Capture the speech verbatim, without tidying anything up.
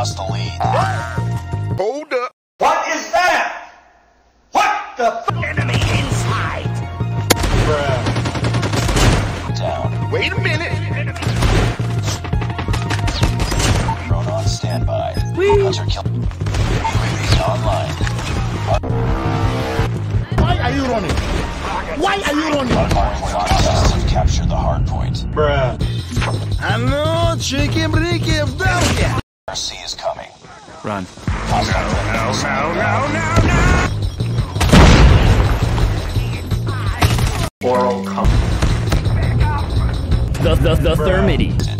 lost the lead. Hold up. What is that? What the f- Enemy inside. Bruh. Down. Wait a minute. Drone on standby. Hunter kill. U A V online. Why are you running? Why are you running? Hardpoint hostiles have captured the hardpoint. Bruh. I know, chicken bricky of down. R C is coming. Run. Hostile Oral comfort. The the the Thermity.